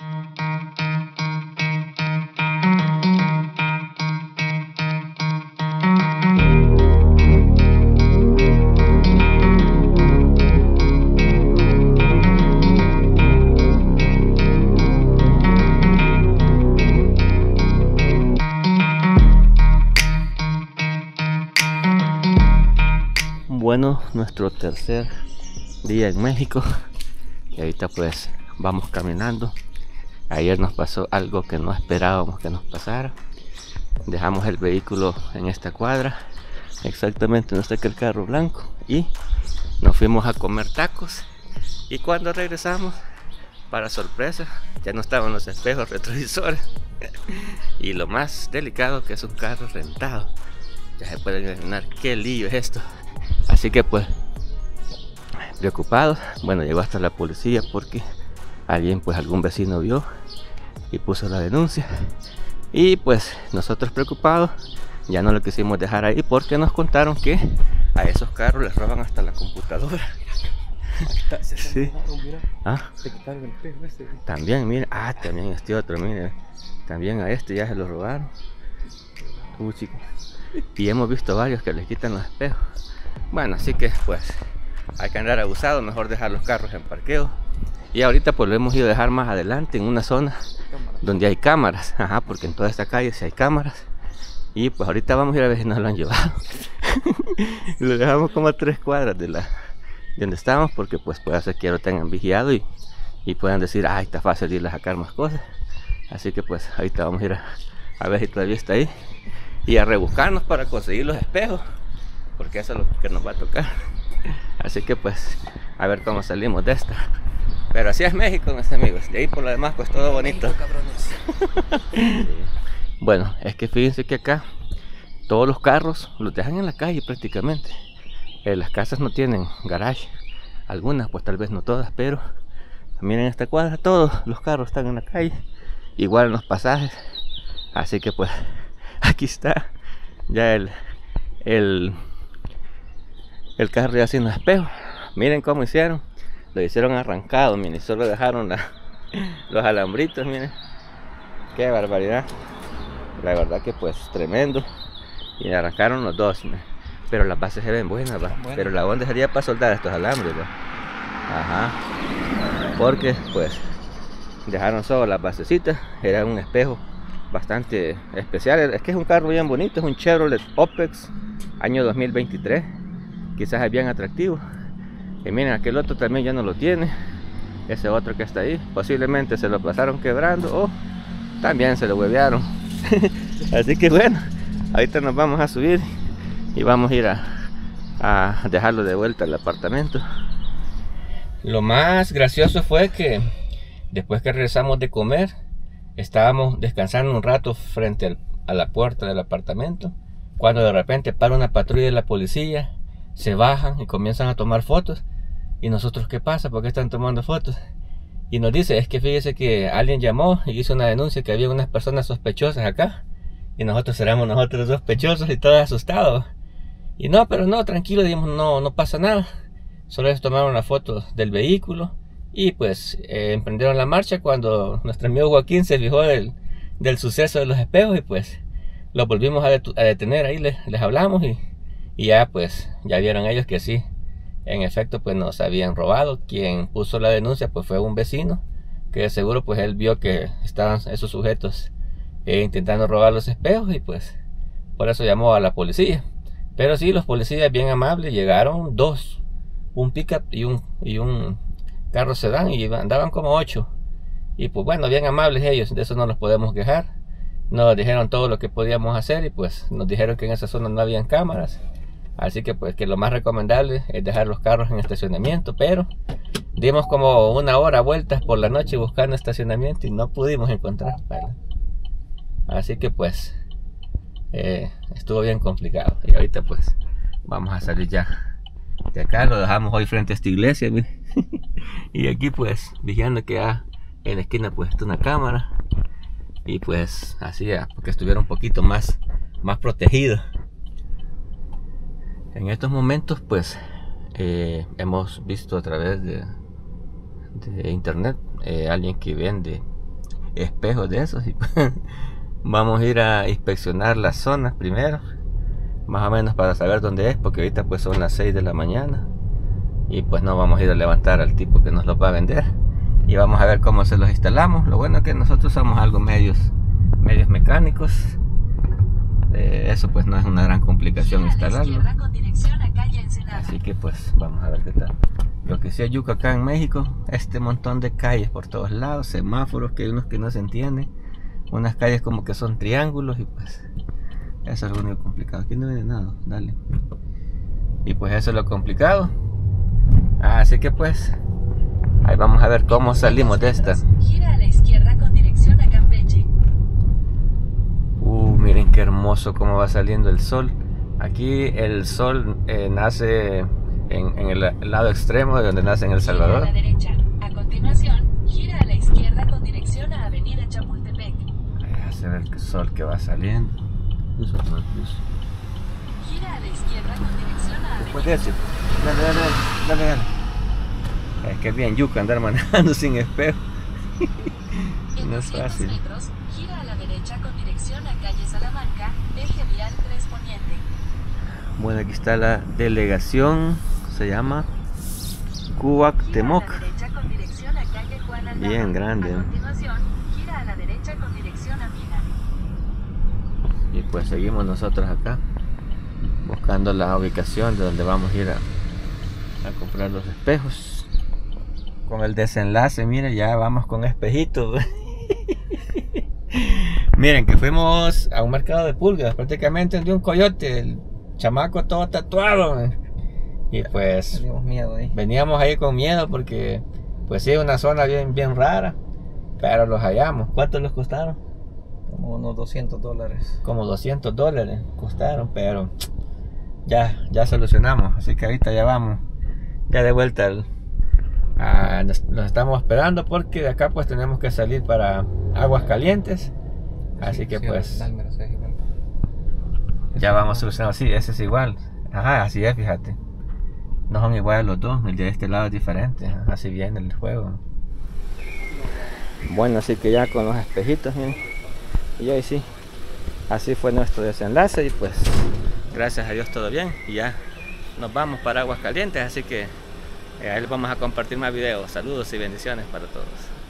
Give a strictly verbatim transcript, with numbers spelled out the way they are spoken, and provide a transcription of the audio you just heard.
Bueno, nuestro tercer día en México y ahorita pues vamos caminando. Ayer nos pasó algo que no esperábamos que nos pasara. Dejamos el vehículo en esta cuadra, exactamente donde está aquel carro blanco, y nos fuimos a comer tacos. Y cuando regresamos, para sorpresa, ya no estaban los espejos retrovisores. Y lo más delicado, que es un carro rentado. Ya se pueden imaginar qué lío es esto. Así que pues preocupados, bueno, llegó hasta la policía porque alguien, pues algún vecino vio y puso la denuncia. Y pues nosotros preocupados ya no lo quisimos dejar ahí porque nos contaron que a esos carros les roban hasta la computadora. Sí. ¿Ah? También, miren, ah, también este otro, miren, también a este ya se lo robaron. Uh, chicos. Y hemos visto varios que les quitan los espejos. Bueno, así que pues hay que andar abusado, mejor dejar los carros en parqueo. Y ahorita pues lo hemos ido a dejar más adelante en una zona donde hay cámaras. Ajá, porque en toda esta calle sí hay cámaras. Y pues ahorita vamos a ir a ver si nos lo han llevado. Lo dejamos como a tres cuadras de la de donde estábamos, porque pues puede ser que ya lo tengan vigilado y, y puedan decir, ay, está fácil ir a sacar más cosas. Así que pues ahorita vamos a ir a, a ver si todavía está ahí y a rebuscarnos para conseguir los espejos, porque eso es lo que nos va a tocar. Así que pues a ver cómo salimos de esta. Pero así es México, mis amigos. De ahí por lo demás pues todo bonito. Sí. Bueno, es que fíjense que acá todos los carros los dejan en la calle prácticamente. eh, Las casas no tienen garage. Algunas, pues tal vez no todas, pero también en esta cuadra todos los carros están en la calle, igual en los pasajes. Así que pues aquí está ya el el el carro ya sin espejo. Miren cómo hicieron, lo hicieron arrancado, miren, solo dejaron la, los alambritos, miren, qué barbaridad. La verdad que pues tremendo. Y arrancaron los dos, miren. Pero las bases se ven buenas, ¿va? Bueno. Pero la onda sería para soldar estos alambres, ¿va? Ajá, porque pues dejaron solo las basecitas. Era un espejo bastante especial. Es que es un carro bien bonito, es un Chevrolet Opex año dos mil veintitrés. Quizás es bien atractivo. Y miren, aquel otro también ya no lo tiene. Ese otro que está ahí, posiblemente se lo pasaron quebrando o también se lo huevearon. Así que bueno, ahorita nos vamos a subir y vamos a ir a, a dejarlo de vuelta al apartamento. Lo más gracioso fue que después que regresamos de comer, estábamos descansando un rato frente al, a la puerta del apartamento, cuando de repente para una patrulla de la policía, se bajan y comienzan a tomar fotos. Y nosotros, ¿qué pasa? ¿Por qué están tomando fotos? Y nos dice, es que fíjese que alguien llamó y hizo una denuncia que había unas personas sospechosas acá. Y nosotros éramos nosotros sospechosos y todos asustados. Y no, pero no, tranquilo, dijimos, no, no pasa nada. Solo les tomaron una foto del vehículo y pues eh, emprendieron la marcha cuando nuestro amigo Joaquín se fijó del, del suceso de los espejos y pues lo volvimos a, det a detener. Ahí les, les hablamos y, y ya pues ya vieron ellos que sí, en efecto pues nos habían robado. Quien puso la denuncia pues fue un vecino, que de seguro pues él vio que estaban esos sujetos eh, intentando robar los espejos y pues por eso llamó a la policía. Pero sí, los policías bien amables, llegaron dos, un pickup y un, y un carro sedán, y andaban como ocho. Y pues bueno, bien amables ellos, de eso no los podemos quejar. Nos dijeron todo lo que podíamos hacer y pues nos dijeron que en esa zona no habían cámaras. Así que pues que lo más recomendable es dejar los carros en estacionamiento, pero dimos como una hora vueltas por la noche buscando estacionamiento y no pudimos encontrar, ¿vale? Así que pues eh, estuvo bien complicado. Y ahorita pues vamos a salir ya de acá. Lo dejamos hoy frente a esta iglesia, miren. Y aquí pues vigilando que ya en la esquina pues está una cámara. Y pues así ya, porque estuviera un poquito más, más protegido. En estos momentos pues eh, hemos visto a través de, de internet eh, alguien que vende espejos de esos. Y vamos a ir a inspeccionar las zonas primero, más o menos para saber dónde es, porque ahorita pues son las seis de la mañana y pues no vamos a ir a levantar al tipo que nos los va a vender, y vamos a ver cómo se los instalamos. Lo bueno es que nosotros somos algo medios medios mecánicos, eh, eso pues no es una gran complicación instalarlo, así que pues vamos a ver qué tal. Lo que sí hay yuca acá en México, este montón de calles por todos lados, semáforos que hay unos que no se entienden, unas calles como que son triángulos, y pues eso es lo único complicado. Aquí no viene nada, dale. Y pues eso es lo complicado. Así que pues ahí vamos a ver cómo salimos de esta. Gira a la izquierda con dirección a Campeche. Uh, miren qué hermoso cómo va saliendo el sol. Aquí el sol eh, nace en, en el lado extremo de donde nace en El Salvador. Gira a la derecha. A continuación, gira a la izquierda con dirección a Avenida Chapultepec. Ahí se ve el sol que va saliendo. Eso es más luz. Gira a la izquierda con dirección a Después Avenida de eso, dale, dale, dale, dale, dale. Es que es bien yuca andar manejando sin espejo. En No es doscientos fácil. metros, gira a la derecha con dirección a calle Salamanca, eje vial tres Poniente. Bueno, aquí está la delegación, se llama Cuauhtémoc. Gira a la derecha con dirección a calle Juan Aldama. Bien grande. A continuación, gira a la derecha con dirección a Mina. Y pues seguimos nosotros acá buscando la ubicación de donde vamos a ir a, a comprar los espejos. Con el desenlace, miren, ya vamos con espejitos. Miren que fuimos a un mercado de pulgas, prácticamente el de un coyote, el chamaco todo tatuado. Y pues Teníamos miedo ahí. veníamos ahí con miedo porque pues sí, una zona bien, bien rara, pero los hallamos. ¿Cuántos los costaron? Como unos doscientos dólares. Como doscientos dólares costaron, pero ya, ya solucionamos. Así que ahorita ya vamos, ya de vuelta al, a, nos, nos estamos esperando porque de acá pues tenemos que salir para Aguascalientes. Así que Sí, pues Dalmer, sí, es igual. ya vamos solucionando. Sí, ese es igual. Ajá, así es, fíjate. No son iguales los dos, el de este lado es diferente. Así viene el juego. Bueno, así que ya con los espejitos, miren. Y ahí sí, así fue nuestro desenlace y pues gracias a Dios todo bien. Y ya nos vamos para Aguascalientes, así que eh, ahí les vamos a compartir más videos. Saludos y bendiciones para todos.